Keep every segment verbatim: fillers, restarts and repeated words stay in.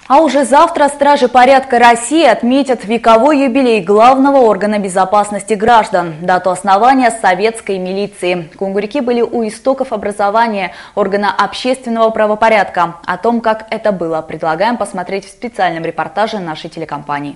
А уже завтра стражи порядка России отметят вековой юбилей главного органа безопасности граждан – дату основания советской милиции. Кунгуряки были у истоков образования органа общественного правопорядка. О том, как это было, предлагаем посмотреть в специальном репортаже нашей телекомпании.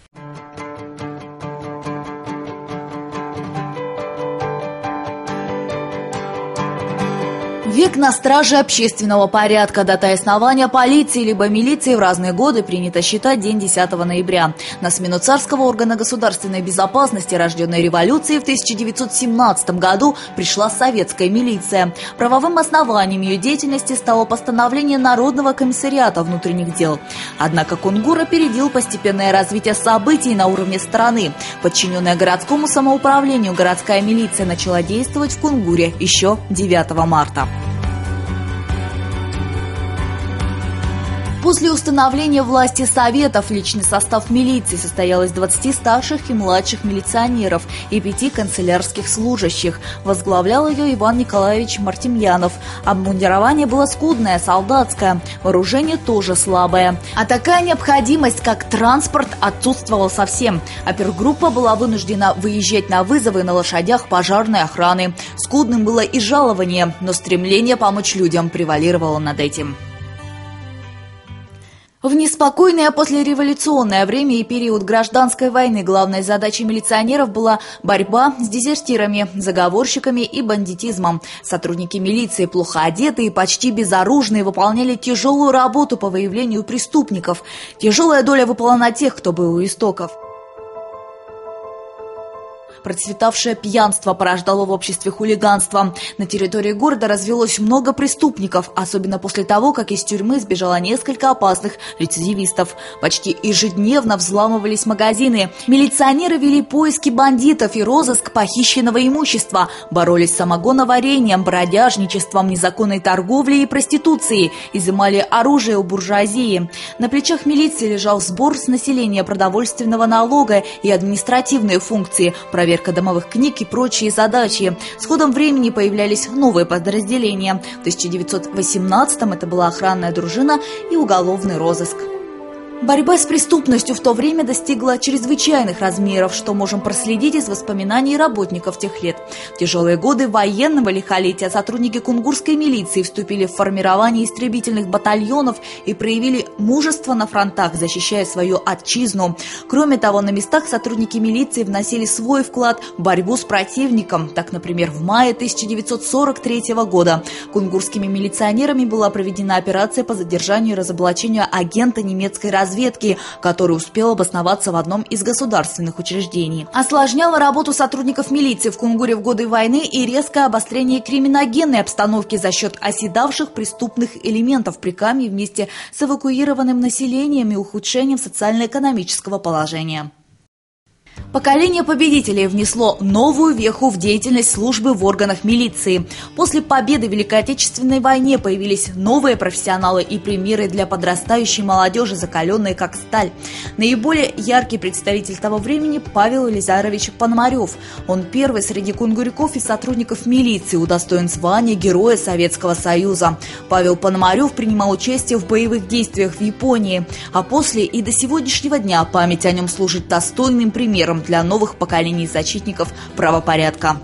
Век на страже общественного порядка. Датой основания полиции либо милиции в разные годы принято считать день десятого ноября. На смену царского органа государственной безопасности, рожденной революцией в тысяча девятьсот семнадцатом году, пришла советская милиция. Правовым основанием ее деятельности стало постановление Народного комиссариата внутренних дел. Однако Кунгур опередил постепенное развитие событий на уровне страны. Подчиненная городскому самоуправлению городская милиция начала действовать в Кунгуре еще девятого марта. После установления власти Советов личный состав милиции состоял из двадцати старших и младших милиционеров и пяти канцелярских служащих. Возглавлял ее Иван Николаевич Мартемьянов. Обмундирование было скудное, солдатское, вооружение тоже слабое. А такая необходимость, как транспорт, отсутствовала совсем. Опергруппа была вынуждена выезжать на вызовы на лошадях пожарной охраны. Скудным было и жалование, но стремление помочь людям превалировало над этим. В неспокойное послереволюционное время и период гражданской войны главной задачей милиционеров была борьба с дезертирами, заговорщиками и бандитизмом. Сотрудники милиции, плохо одетые и почти безоружные, выполняли тяжелую работу по выявлению преступников. Тяжелая доля выпала на тех, кто был у истоков. Процветавшее пьянство порождало в обществе хулиганство. На территории города развелось много преступников, особенно после того, как из тюрьмы сбежало несколько опасных рецидивистов. Почти ежедневно взламывались магазины. Милиционеры вели поиски бандитов и розыск похищенного имущества, боролись с самогоноварением, бродяжничеством, незаконной торговлей и проституцией, изымали оружие у буржуазии. На плечах милиции лежал сбор с населения продовольственного налога и административные функции, проверка домовых книг и прочие задачи. С ходом времени появлялись новые подразделения. В тысяча девятьсот восемнадцатом это была охранная дружина и уголовный розыск. Борьба с преступностью в то время достигла чрезвычайных размеров, что можем проследить из воспоминаний работников тех лет. В тяжелые годы военного лихолетия сотрудники кунгурской милиции вступили в формирование истребительных батальонов и проявили мужество на фронтах, защищая свою отчизну. Кроме того, на местах сотрудники милиции вносили свой вклад в борьбу с противником. Так, например, в мае тысяча девятьсот сорок третьего года кунгурскими милиционерами была проведена операция по задержанию и разоблачению агента немецкой разведки, разведки, который успел обосноваться в одном из государственных учреждений. Осложняло работу сотрудников милиции в Кунгуре в годы войны и резкое обострение криминогенной обстановки за счет оседавших преступных элементов при Каме вместе с эвакуированным населением и ухудшением социально-экономического положения. Поколение победителей внесло новую веху в деятельность службы в органах милиции. После победы в Великой Отечественной войне появились новые профессионалы и примеры для подрастающей молодежи, закаленные как сталь. Наиболее яркий представитель того времени – Павел Елизарович Пономарев. Он первый среди кунгуряков и сотрудников милиции удостоен звания Героя Советского Союза. Павел Пономарев принимал участие в боевых действиях в Японии, а после и до сегодняшнего дня память о нем служит достойным примером для новых поколений защитников правопорядка.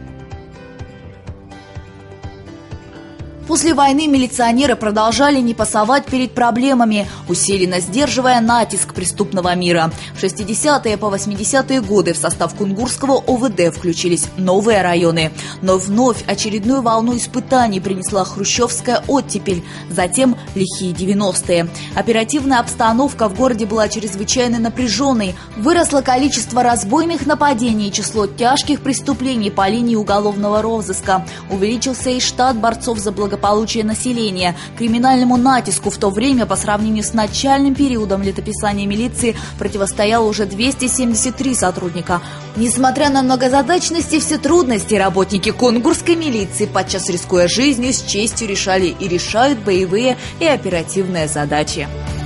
После войны милиционеры продолжали не пасовать перед проблемами, усиленно сдерживая натиск преступного мира. В шестидесятые по восьмидесятые годы в состав кунгурского О В Д включились новые районы. Но вновь очередную волну испытаний принесла хрущевская оттепель, затем лихие девяностые. Оперативная обстановка в городе была чрезвычайно напряженной. Выросло количество разбойных нападений и число тяжких преступлений по линии уголовного розыска. Увеличился и штат борцов за благополучие получения населения. Криминальному натиску в то время по сравнению с начальным периодом летописания милиции противостояло уже двести семьдесят три сотрудника. Несмотря на многозадачность и все трудности, работники кунгурской милиции, подчас рискуя жизнью, с честью решали и решают боевые и оперативные задачи.